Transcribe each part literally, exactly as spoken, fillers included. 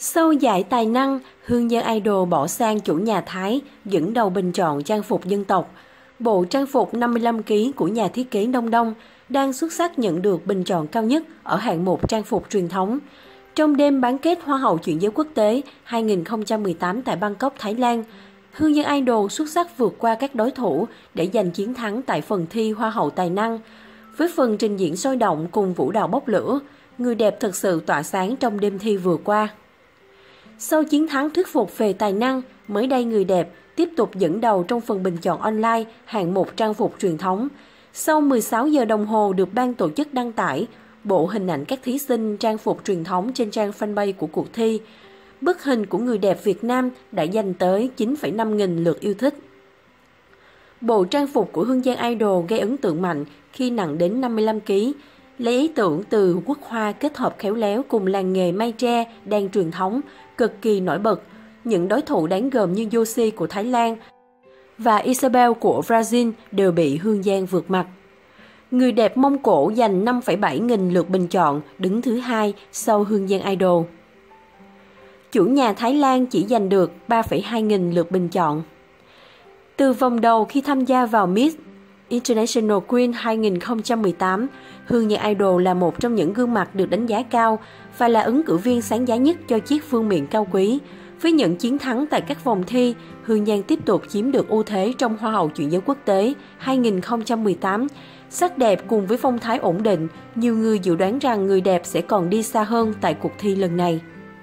Sau giải tài năng, Hương Giang Idol bỏ sang chủ nhà Thái, dẫn đầu bình chọn trang phục dân tộc. Bộ trang phục năm mươi lăm ki lô gam của nhà thiết kế Đông Đông đang xuất sắc nhận được bình chọn cao nhất ở hạng mục trang phục truyền thống. Trong đêm bán kết Hoa hậu chuyển giới quốc tế hai nghìn không trăm mười tám tại Bangkok, Thái Lan, Hương Giang Idol xuất sắc vượt qua các đối thủ để giành chiến thắng tại phần thi Hoa hậu tài năng. Với phần trình diễn sôi động cùng vũ đạo bốc lửa, người đẹp thực sự tỏa sáng trong đêm thi vừa qua. Sau chiến thắng thuyết phục về tài năng, mới đây người đẹp tiếp tục dẫn đầu trong phần bình chọn online hạng mục trang phục truyền thống. Sau mười sáu giờ đồng hồ được ban tổ chức đăng tải, bộ hình ảnh các thí sinh trang phục truyền thống trên trang fanpage của cuộc thi, bức hình của người đẹp Việt Nam đã giành tới chín phẩy năm nghìn lượt yêu thích. Bộ trang phục của Hương Giang Idol gây ấn tượng mạnh khi nặng đến năm mươi lăm ki lô gam, lấy ý tưởng từ quốc hoa kết hợp khéo léo cùng làng nghề may tre đan truyền thống, cực kỳ nổi bật. Những đối thủ đáng gờm như Yoshi của Thái Lan và Isabel của Brazil đều bị Hương Giang vượt mặt. Người đẹp Mông Cổ giành năm phẩy bảy nghìn lượt bình chọn, đứng thứ hai sau Hương Giang Idol. Chủ nhà Thái Lan chỉ giành được ba phẩy hai nghìn lượt bình chọn. Từ vòng đầu khi tham gia vào Miss International Queen hai nghìn không trăm mười tám, Hương Giang Idol là một trong những gương mặt được đánh giá cao và là ứng cử viên sáng giá nhất cho chiếc vương miện cao quý. Với những chiến thắng tại các vòng thi, Hương Giang tiếp tục chiếm được ưu thế trong Hoa hậu chuyển giới quốc tế hai nghìn không trăm mười tám. Sắc đẹp cùng với phong thái ổn định, nhiều người dự đoán rằng người đẹp sẽ còn đi xa hơn tại cuộc thi lần này.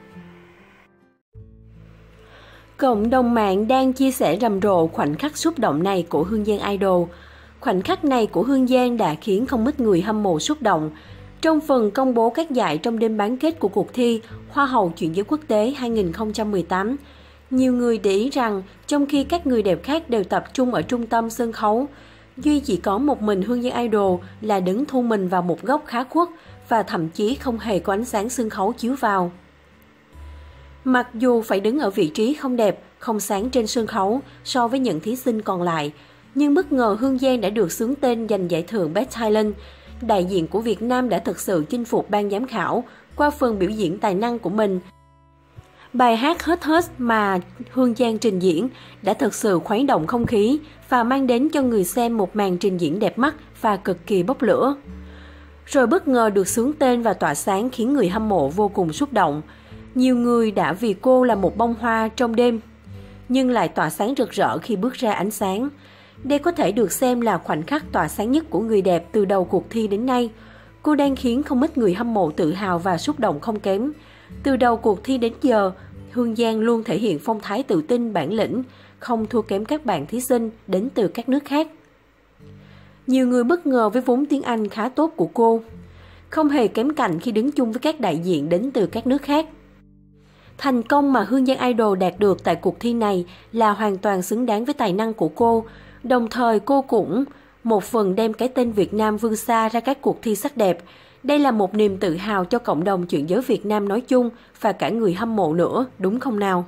Cộng đồng mạng đang chia sẻ rầm rộ khoảnh khắc xúc động này của Hương Giang Idol. Khoảnh khắc này của Hương Giang đã khiến không ít người hâm mộ xúc động. Trong phần công bố các giải trong đêm bán kết của cuộc thi Hoa hậu chuyển giới quốc tế hai nghìn không trăm mười tám, nhiều người để ý rằng trong khi các người đẹp khác đều tập trung ở trung tâm sân khấu, duy chỉ có một mình Hương Giang Idol là đứng thu mình vào một góc khá khuất và thậm chí không hề có ánh sáng sân khấu chiếu vào. Mặc dù phải đứng ở vị trí không đẹp, không sáng trên sân khấu so với những thí sinh còn lại, nhưng bất ngờ Hương Giang đã được xướng tên giành giải thưởng Best Talent. Đại diện của Việt Nam đã thực sự chinh phục ban giám khảo qua phần biểu diễn tài năng của mình. Bài hát Hết Hết mà Hương Giang trình diễn đã thực sự khuấy động không khí và mang đến cho người xem một màn trình diễn đẹp mắt và cực kỳ bốc lửa. Rồi bất ngờ được xướng tên và tỏa sáng khiến người hâm mộ vô cùng xúc động. Nhiều người đã vì cô là một bông hoa trong đêm, nhưng lại tỏa sáng rực rỡ khi bước ra ánh sáng. Đây có thể được xem là khoảnh khắc tỏa sáng nhất của người đẹp từ đầu cuộc thi đến nay. Cô đang khiến không ít người hâm mộ tự hào và xúc động không kém. Từ đầu cuộc thi đến giờ, Hương Giang luôn thể hiện phong thái tự tin, bản lĩnh, không thua kém các bạn thí sinh đến từ các nước khác. Nhiều người bất ngờ với vốn tiếng Anh khá tốt của cô, không hề kém cạnh khi đứng chung với các đại diện đến từ các nước khác. Thành công mà Hương Giang Idol đạt được tại cuộc thi này là hoàn toàn xứng đáng với tài năng của cô. Đồng thời cô cũng một phần đem cái tên Việt Nam vươn xa ra các cuộc thi sắc đẹp. Đây là một niềm tự hào cho cộng đồng chuyển giới Việt Nam nói chung và cả người hâm mộ nữa, đúng không nào?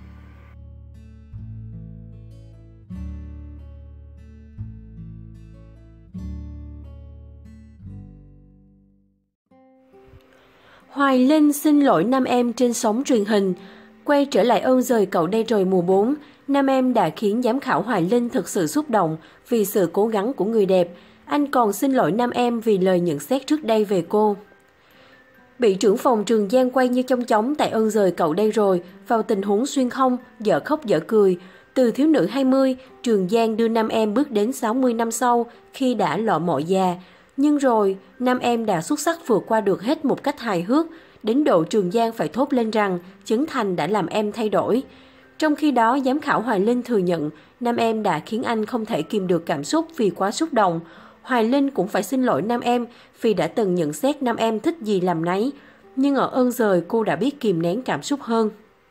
Hoài Linh xin lỗi nam em trên sóng truyền hình. Quay trở lại Ơn Giời Cậu Đây Rồi mùa bốn, nam em đã khiến giám khảo Hoài Linh thực sự xúc động vì sự cố gắng của người đẹp. Anh còn xin lỗi nam em vì lời nhận xét trước đây về cô. Bị trưởng phòng Trường Giang quay như trong chóng tại Ơn Giời Cậu Đây Rồi vào tình huống xuyên không, dở khóc dở cười. Từ thiếu nữ hai mươi, Trường Giang đưa nam em bước đến sáu mươi năm sau khi đã lọ mọ già. Nhưng rồi, nam em đã xuất sắc vượt qua được hết một cách hài hước, đến độ Trường Giang phải thốt lên rằng Trấn Thành đã làm em thay đổi. Trong khi đó, giám khảo Hoài Linh thừa nhận nam em đã khiến anh không thể kìm được cảm xúc vì quá xúc động. Hoài Linh cũng phải xin lỗi nam em vì đã từng nhận xét nam em thích gì làm nấy. Nhưng ở Ơn Giời cô đã biết kìm nén cảm xúc hơn.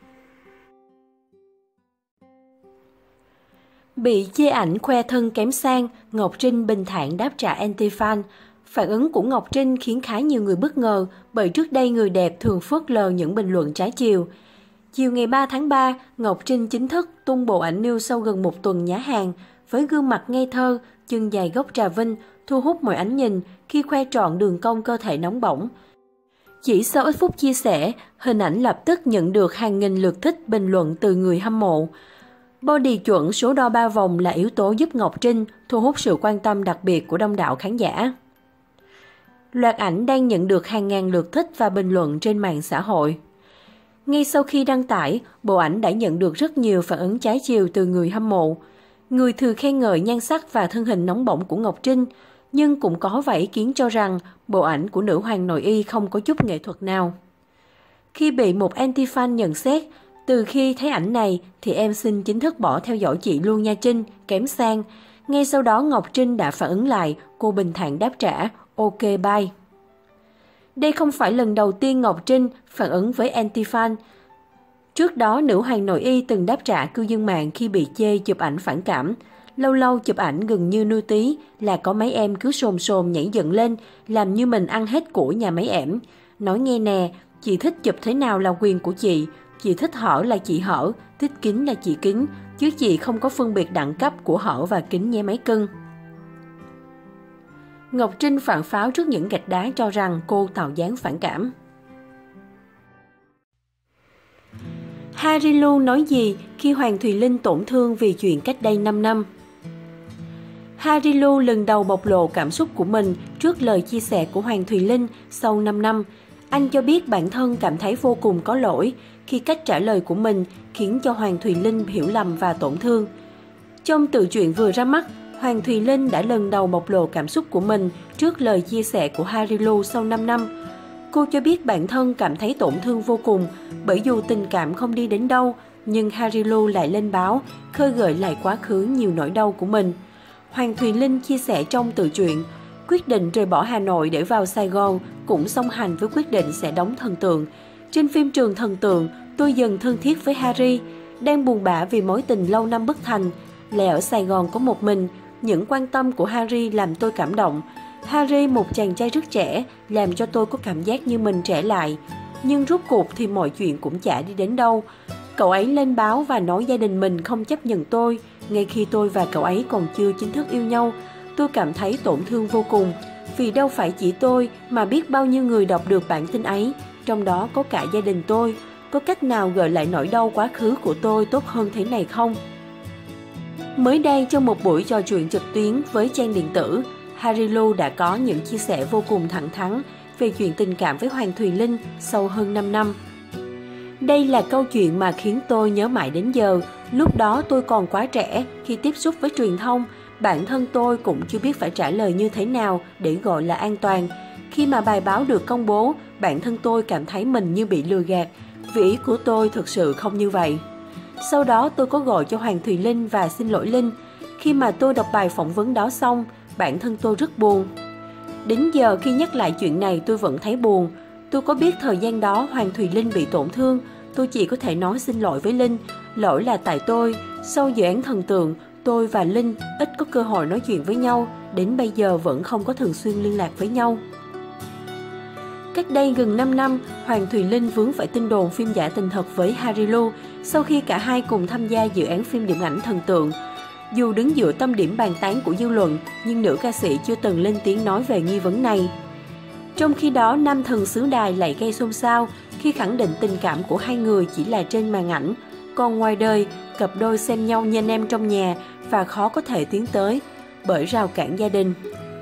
Bị chê ảnh khoe thân kém sang, Ngọc Trinh bình thản đáp trả anti-fan. Phản ứng của Ngọc Trinh khiến khá nhiều người bất ngờ bởi trước đây người đẹp thường phớt lờ những bình luận trái chiều. Chiều ngày ba tháng ba, Ngọc Trinh chính thức tung bộ ảnh nude sau gần một tuần nhá hàng, với gương mặt ngây thơ, chân dài gốc trà vinh, thu hút mọi ánh nhìn khi khoe trọn đường cong cơ thể nóng bỏng. Chỉ sau ít phút chia sẻ, hình ảnh lập tức nhận được hàng nghìn lượt thích bình luận từ người hâm mộ. Body chuẩn số đo ba vòng là yếu tố giúp Ngọc Trinh thu hút sự quan tâm đặc biệt của đông đảo khán giả. Loạt ảnh đang nhận được hàng ngàn lượt thích và bình luận trên mạng xã hội. Ngay sau khi đăng tải, bộ ảnh đã nhận được rất nhiều phản ứng trái chiều từ người hâm mộ. Người thừa khen ngợi nhan sắc và thân hình nóng bỏng của Ngọc Trinh, nhưng cũng có vài ý kiến cho rằng bộ ảnh của nữ hoàng nội y không có chút nghệ thuật nào. Khi bị một anti-fan nhận xét, từ khi thấy ảnh này thì em xin chính thức bỏ theo dõi chị luôn nha Trinh, kém sang. Ngay sau đó Ngọc Trinh đã phản ứng lại, cô bình thản đáp trả, ok bye. Đây không phải lần đầu tiên Ngọc Trinh phản ứng với anti-fan. Trước đó, nữ hoàng nội y từng đáp trả cư dân mạng khi bị chê chụp ảnh phản cảm. Lâu lâu chụp ảnh gần như nuôi tí là có mấy em cứ sồn sồn nhảy dựng lên, làm như mình ăn hết của nhà mấy ẻm. Nói nghe nè, chị thích chụp thế nào là quyền của chị, chị thích hở là chị hở, thích kính là chị kính, chứ chị không có phân biệt đẳng cấp của hở và kính nhé mấy cưng. Ngọc Trinh phản pháo trước những gạch đá cho rằng cô tạo dáng phản cảm. Harilu nói gì khi Hoàng Thùy Linh tổn thương vì chuyện cách đây năm năm? Harilu lần đầu bộc lộ cảm xúc của mình trước lời chia sẻ của Hoàng Thùy Linh sau năm năm. Anh cho biết bản thân cảm thấy vô cùng có lỗi khi cách trả lời của mình khiến cho Hoàng Thùy Linh hiểu lầm và tổn thương. Trong tự truyện vừa ra mắt, Hoàng Thùy Linh đã lần đầu bộc lộ cảm xúc của mình trước lời chia sẻ của Harilu sau năm năm. Cô cho biết bản thân cảm thấy tổn thương vô cùng bởi dù tình cảm không đi đến đâu, nhưng Harilu lại lên báo, khơi gợi lại quá khứ nhiều nỗi đau của mình. Hoàng Thùy Linh chia sẻ trong tự truyện, quyết định rời bỏ Hà Nội để vào Sài Gòn cũng song hành với quyết định sẽ đóng thần tượng. Trên phim trường Thần Tượng, tôi dần thân thiết với Harry, đang buồn bã vì mối tình lâu năm bất thành. Lại ở Sài Gòn có một mình, những quan tâm của Harry làm tôi cảm động. Harry một chàng trai rất trẻ, làm cho tôi có cảm giác như mình trẻ lại. Nhưng rốt cuộc thì mọi chuyện cũng chả đi đến đâu. Cậu ấy lên báo và nói gia đình mình không chấp nhận tôi, ngay khi tôi và cậu ấy còn chưa chính thức yêu nhau. Tôi cảm thấy tổn thương vô cùng, vì đâu phải chỉ tôi mà biết bao nhiêu người đọc được bản tin ấy, trong đó có cả gia đình tôi. Có cách nào gợi lại nỗi đau quá khứ của tôi tốt hơn thế này không? Mới đây trong một buổi trò chuyện trực tuyến với trang điện tử, Harilu đã có những chia sẻ vô cùng thẳng thắn về chuyện tình cảm với Hoàng Thùy Linh sau hơn năm năm. Đây là câu chuyện mà khiến tôi nhớ mãi đến giờ. Lúc đó tôi còn quá trẻ khi tiếp xúc với truyền thông, bản thân tôi cũng chưa biết phải trả lời như thế nào để gọi là an toàn. Khi mà bài báo được công bố, bản thân tôi cảm thấy mình như bị lừa gạt, vì ý của tôi thực sự không như vậy. Sau đó tôi có gọi cho Hoàng Thùy Linh và xin lỗi Linh. Khi mà tôi đọc bài phỏng vấn đó xong, bản thân tôi rất buồn. Đến giờ khi nhắc lại chuyện này tôi vẫn thấy buồn. Tôi có biết thời gian đó Hoàng Thùy Linh bị tổn thương, tôi chỉ có thể nói xin lỗi với Linh. Lỗi là tại tôi. Sau dự án Thần Tượng, tôi và Linh ít có cơ hội nói chuyện với nhau, đến bây giờ vẫn không có thường xuyên liên lạc với nhau. Cách đây gần năm năm, Hoàng Thùy Linh vướng phải tin đồn phim giả tình thật với Harilu sau khi cả hai cùng tham gia dự án phim điện ảnh Thần Tượng. Dù đứng giữa tâm điểm bàn tán của dư luận, nhưng nữ ca sĩ chưa từng lên tiếng nói về nghi vấn này. Trong khi đó, nam thần xứ đài lại gây xôn xao khi khẳng định tình cảm của hai người chỉ là trên màn ảnh, còn ngoài đời, cặp đôi xem nhau như anh em trong nhà và khó có thể tiến tới bởi rào cản gia đình.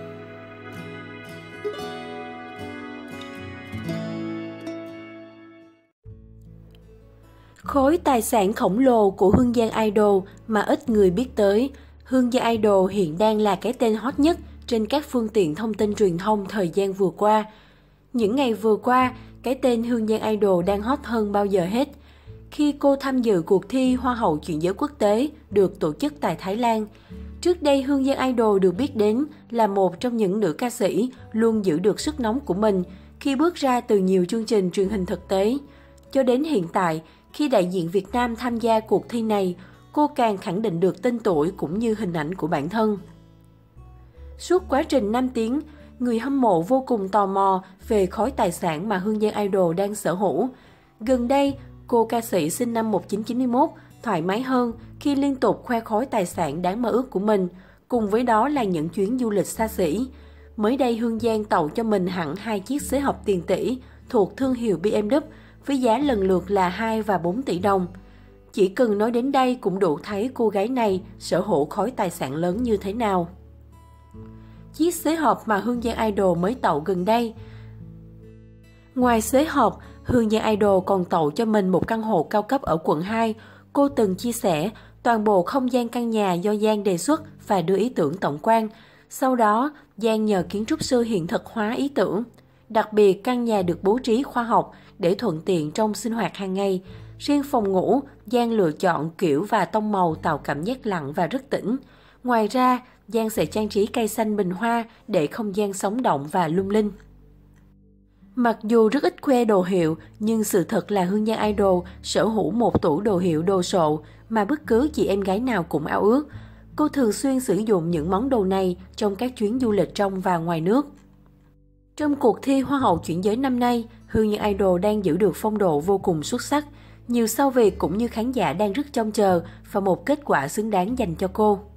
Khối tài sản khổng lồ của Hương Giang Idol mà ít người biết tới. Hương Giang Idol hiện đang là cái tên hot nhất trên các phương tiện thông tin truyền thông thời gian vừa qua. Những ngày vừa qua, cái tên Hương Giang Idol đang hot hơn bao giờ hết. Khi cô tham dự cuộc thi Hoa hậu chuyển giới quốc tế được tổ chức tại Thái Lan. Trước đây Hương Giang Idol được biết đến là một trong những nữ ca sĩ luôn giữ được sức nóng của mình khi bước ra từ nhiều chương trình truyền hình thực tế. Cho đến hiện tại, khi đại diện Việt Nam tham gia cuộc thi này, cô càng khẳng định được tên tuổi cũng như hình ảnh của bản thân. Suốt quá trình năm tiếng, người hâm mộ vô cùng tò mò về khối tài sản mà Hương Giang Idol đang sở hữu. Gần đây, cô ca sĩ sinh năm một nghìn chín trăm chín mươi mốt thoải mái hơn khi liên tục khoe khối tài sản đáng mơ ước của mình, cùng với đó là những chuyến du lịch xa xỉ. Mới đây Hương Giang tậu cho mình hẳn hai chiếc xế hộp tiền tỷ, thuộc thương hiệu bê em vê với giá lần lượt là hai và bốn tỷ đồng. Chỉ cần nói đến đây cũng đủ thấy cô gái này sở hữu khối tài sản lớn như thế nào. Chiếc xế hộp mà Hương Giang Idol mới tậu gần đây. Ngoài xế hộp, Hương Giang Idol còn tậu cho mình một căn hộ cao cấp ở quận hai. Cô từng chia sẻ, toàn bộ không gian căn nhà do Giang đề xuất và đưa ý tưởng tổng quan. Sau đó, Giang nhờ kiến trúc sư hiện thực hóa ý tưởng. Đặc biệt, căn nhà được bố trí khoa học để thuận tiện trong sinh hoạt hàng ngày. Riêng phòng ngủ, Giang lựa chọn kiểu và tông màu tạo cảm giác lặng và rất tĩnh. Ngoài ra, Giang sẽ trang trí cây xanh bình hoa để không gian sống động và lung linh. Mặc dù rất ít khoe đồ hiệu, nhưng sự thật là Hương Giang Idol sở hữu một tủ đồ hiệu đồ sộ mà bất cứ chị em gái nào cũng ao ước. Cô thường xuyên sử dụng những món đồ này trong các chuyến du lịch trong và ngoài nước. Trong cuộc thi Hoa hậu chuyển giới năm nay, Hương Giang Idol đang giữ được phong độ vô cùng xuất sắc. Nhiều sao Việt cũng như khán giả đang rất trông chờ và một kết quả xứng đáng dành cho cô.